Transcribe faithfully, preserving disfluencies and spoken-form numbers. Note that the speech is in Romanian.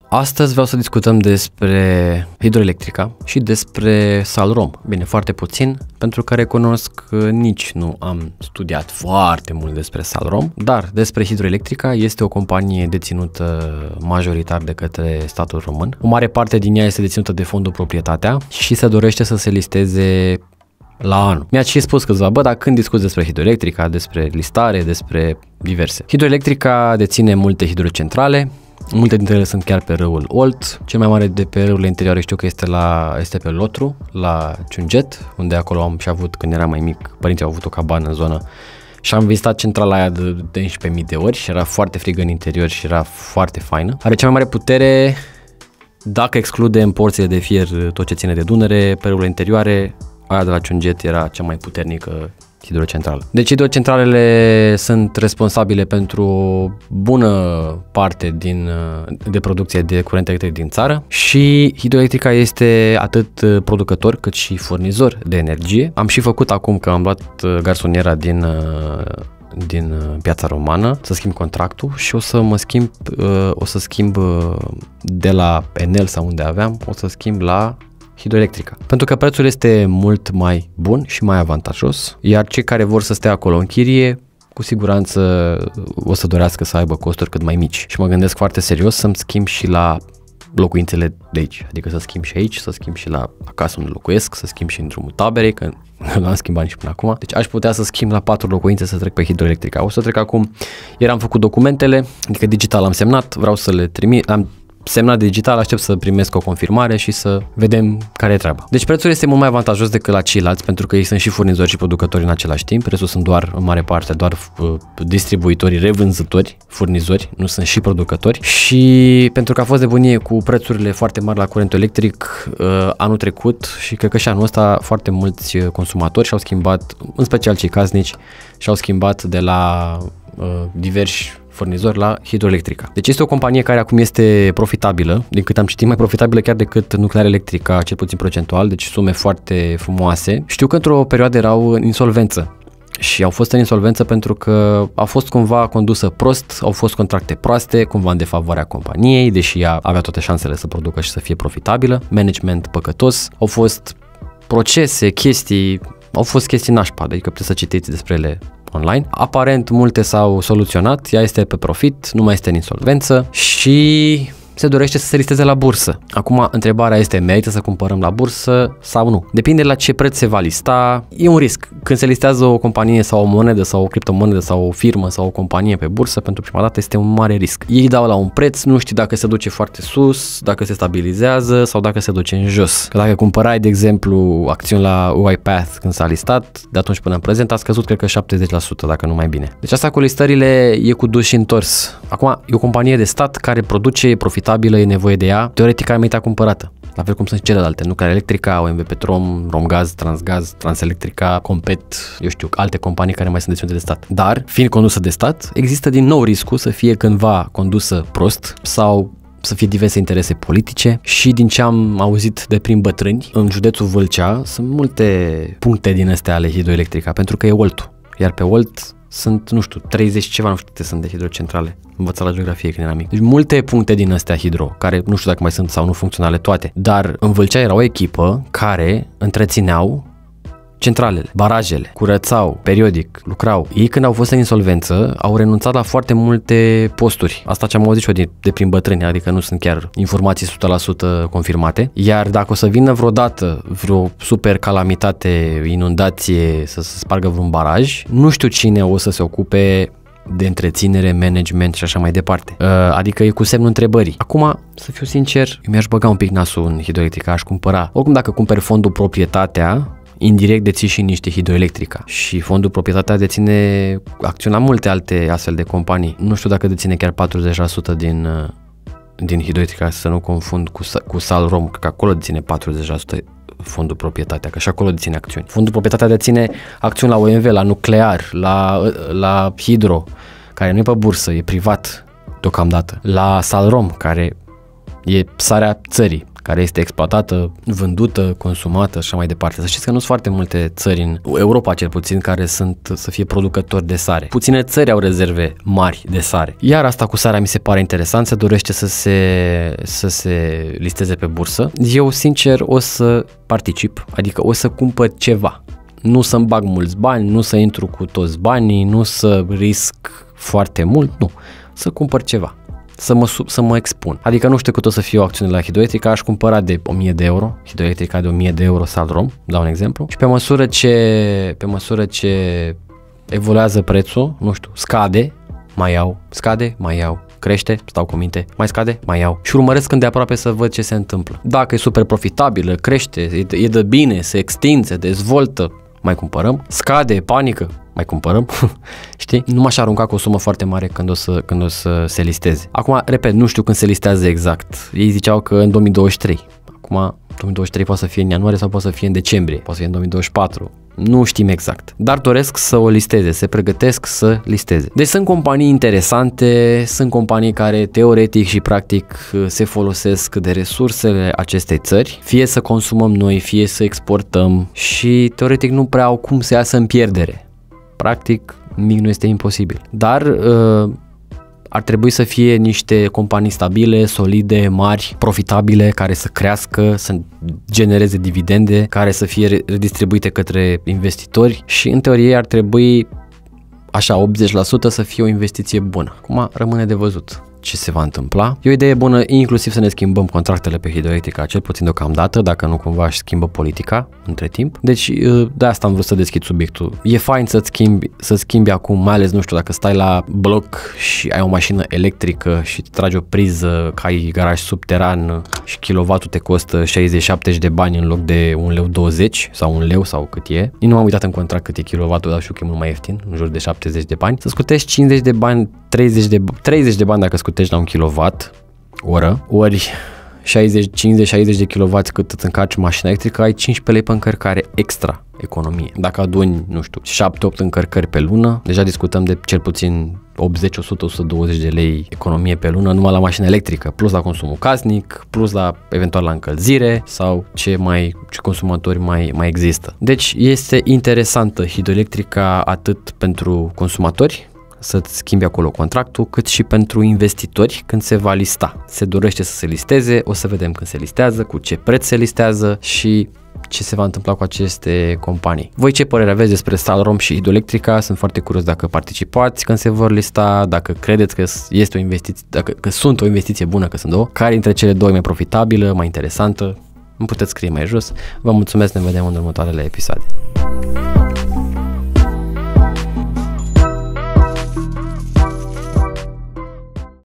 Astăzi vreau să discutăm despre hidroelectrica și despre Salrom. Bine, foarte puțin, pentru că recunosc că nici nu am studiat foarte mult despre Salrom, dar despre hidroelectrica. Este o companie deținută majoritar de către statul român. O mare parte din ea este deținută de Fondul Proprietatea și se dorește să se listeze la anul. Mi-ați și spus câțiva, bă, dar când discuți despre hidroelectrica, despre listare, despre diverse. Hidroelectrica deține multe hidrocentrale. Multe dintre ele sunt chiar pe râul Olt. Cel mai mare de pe râurile interioare știu că este, la, este pe Lotru, la Ciunget, unde acolo am și avut, când eram mai mic, părinții au avut o cabană în zonă și am vizitat centrala aia de unsprezece mii de ori și era foarte frig în interior și era foarte faină. Are cea mai mare putere, dacă excludem porțile de fier, tot ce ține de Dunăre, pe râurile interioare, aia de la Ciunget era cea mai puternică hidrocentrală. Deci hidrocentralele sunt responsabile pentru o bună parte din, de producție de curent electric din țară și hidroelectrica este atât producător cât și furnizor de energie. Am și făcut acum că am luat garsoniera din, din Piața Romană să schimb contractul și o să mă schimb, o să schimb de la Enel sau unde aveam, o să schimb la hidroelectrica. Pentru că prețul este mult mai bun și mai avantajos, iar cei care vor să stea acolo în chirie, cu siguranță o să dorească să aibă costuri cât mai mici. Și mă gândesc foarte serios să-mi schimb și la locuințele de aici, adică să schimb și aici, să schimb și la acasă unde locuiesc, să schimb și în drumul taberei, că l-am schimbat nici până acum. Deci aș putea să schimb la patru locuințe să trec pe hidroelectrica. O să trec acum, ieri am făcut documentele, adică digital am semnat, vreau să le trimit, am semnat digital, aștept să primesc o confirmare și să vedem care e treaba. Deci prețul este mult mai avantajos decât la ceilalți, pentru că ei sunt și furnizori și producători în același timp. Prețul sunt doar, în mare parte, doar uh, distribuitori, revânzători, furnizori, nu sunt și producători. Și pentru că a fost nebunie cu prețurile foarte mari la curentul electric uh, anul trecut și cred că și anul ăsta foarte mulți consumatori și-au schimbat, în special cei casnici, și-au schimbat de la uh, diversi furnizori la hidroelectrica. Deci este o companie care acum este profitabilă, din cât am citit, mai profitabilă chiar decât nuclear electrica, cel puțin procentual, deci sume foarte frumoase. Știu că într-o perioadă erau în insolvență și au fost în insolvență pentru că a fost cumva condusă prost, au fost contracte proaste, cumva în defavoarea companiei, deși ea avea toate șansele să producă și să fie profitabilă, management păcătos, au fost procese, chestii, au fost chestii nașpa, adică puteți să citiți despre ele online. Aparent multe s-au soluționat, ea este pe profit, nu mai este în insolvență și se dorește să se listeze la bursă. Acum, întrebarea este, merită să cumpărăm la bursă sau nu? Depinde la ce preț se va lista. E un risc. Când se listează o companie sau o monedă sau o criptomonedă sau o firmă sau o companie pe bursă, pentru prima dată este un mare risc. Ei dau la un preț, nu știi dacă se duce foarte sus, dacă se stabilizează sau dacă se duce în jos. Că dacă cumpărai, de exemplu, acțiuni la UiPath când s-a listat, de atunci până în prezent a scăzut, cred că șaptezeci la sută, dacă nu mai bine. Deci asta cu listările e cu dus și întors. Acum, e o companie de stat care produce profit, e nevoie de ea, teoretic ar merita cumpărată. La fel cum sunt celelalte, Nuclear Electrica, O M V Petrom, Romgaz, Transgaz, Transelectrica, Compet, eu știu, alte companii care mai sunt deținute de stat. Dar, fiind condusă de stat, există din nou riscul să fie cândva condusă prost sau să fie diverse interese politice și din ce am auzit de prin bătrâni, în județul Vâlcea sunt multe puncte din astea ale hidroelectrica, pentru că e Oltul. Iar pe Olt sunt, nu știu, treizeci ceva, nu știu câte sunt de hidrocentrale. Învățat la geografie când eram mic. Deci multe puncte din astea hidro, care nu știu dacă mai sunt sau nu funcționale toate, dar în Vâlcea era o echipă care întrețineau centralele, barajele, curățau periodic, lucrau. Ei când au fost în insolvență au renunțat la foarte multe posturi. Asta ce am auzit și eu de, de prin bătrâni, adică nu sunt chiar informații o sută la sută confirmate. Iar dacă o să vină vreodată vreo super calamitate, inundație, să se spargă vreun baraj, nu știu cine o să se ocupe de întreținere, management și așa mai departe. Adică e cu semnul întrebării. Acum, să fiu sincer, eu mi-aș băga un pic nasul în hidroelectrica, aș cumpăra. Oricum, dacă cumperi Fondul Proprietatea, indirect deții și niște hidroelectrica și Fondul Proprietatea deține acțiuni la multe alte astfel de companii. Nu știu dacă deține chiar patruzeci la sută din, din hidroelectrica, să nu confund cu, cu Salrom, că acolo deține patruzeci la sută Fondul Proprietatea, că și acolo deține acțiuni. Fondul Proprietatea deține acțiuni la O M V, la nuclear, la, la hidro, care nu e pe bursă, e privat deocamdată, la Salrom, care e sarea țării, care este exploatată, vândută, consumată și așa mai departe. Să știți că nu sunt foarte multe țări în Europa, cel puțin, care sunt să fie producători de sare. Puține țări au rezerve mari de sare. Iar asta cu sarea mi se pare interesant, se dorește să se, să se listeze pe bursă. Eu, sincer, o să particip, adică o să cumpăr ceva. Nu să-mi bag mulți bani, nu să intru cu toți banii, nu să risc foarte mult, nu. Să cumpăr ceva. Să mă, să mă expun. Adică nu știu cât o să fie o acțiune la Hidroelectrica, aș cumpăra de o mie de euro, Hidroelectrica de o mie de euro Salrom, dau un exemplu, și pe măsură ce, pe măsură ce evoluează prețul, nu știu, scade, mai iau, scade, mai iau, crește, stau cu minte, mai scade, mai iau și urmăresc îndeaproape să văd ce se întâmplă. Dacă e super profitabilă, crește, e, e de bine, se extinde, se dezvoltă, mai cumpărăm, scade, panică, mai cumpărăm, știi? Nu m-aș arunca cu o sumă foarte mare când o, să, când o să se listeze. Acum, repet, nu știu când se listează exact. Ei ziceau că în două mii douăzeci și trei. Acum, două mii douăzeci și trei poate să fie în ianuarie sau poate să fie în decembrie, poate să fie în două mii douăzeci și patru. Nu știm exact, dar doresc să o listeze, se pregătesc să listeze. Deci sunt companii interesante, sunt companii care teoretic și practic se folosesc de resursele acestei țări, fie să consumăm noi, fie să exportăm și teoretic nu prea au cum să iasă în pierdere. Practic nimic nu este imposibil, dar uh, ar trebui să fie niște companii stabile, solide, mari, profitabile, care să crească, să genereze dividende, care să fie redistribuite către investitori și în teorie ar trebui așa optzeci la sută să fie o investiție bună. Acum rămâne de văzut ce se va întâmpla. E o idee bună inclusiv să ne schimbăm contractele pe Hidroelectrica, cel puțin deocamdată, dacă nu cumva își schimbă politica între timp. Deci de asta am vrut să deschid subiectul. E fain să-ți schimbi, să schimbi acum, mai ales, nu știu, dacă stai la bloc și ai o mașină electrică și tragi o priză, că ai garaj subteran și kilovatul te costă șaizeci șaptezeci de bani în loc de un leu douăzeci sau un leu sau cât e. Eu nu m-am uitat în contract cât e kilovatul, dar știu că e mult mai ieftin, în jur de șaptezeci de bani. Să scutești cincizeci de bani, treizeci de, treizeci de bani dacă scutești la un kilowatt oră, ori șaizeci, cincizeci șaizeci de kilowatt cât îți încarci mașina electrică, ai cincisprezece lei pe încărcare extra economie. Dacă aduni, nu știu, șapte opt încărcări pe lună, deja discutăm de cel puțin optzeci, o sută, o sută douăzeci de lei economie pe lună numai la mașina electrică, plus la consumul casnic, plus la eventual la încălzire sau ce mai ce consumatori mai, mai există. Deci este interesantă Hidroelectrica atât pentru consumatori, să-ți schimbi acolo contractul, cât și pentru investitori când se va lista. Se dorește să se listeze, o să vedem când se listează, cu ce preț se listează și ce se va întâmpla cu aceste companii. Voi ce părere aveți despre Salrom și Hidroelectrica? Sunt foarte curios dacă participați când se vor lista, dacă credeți că este o investiție, dacă că sunt o investiție bună, că sunt două, care dintre cele două e mai profitabilă, mai interesantă? Îmi puteți scrie mai jos. Vă mulțumesc, ne vedem în următoarele episoade.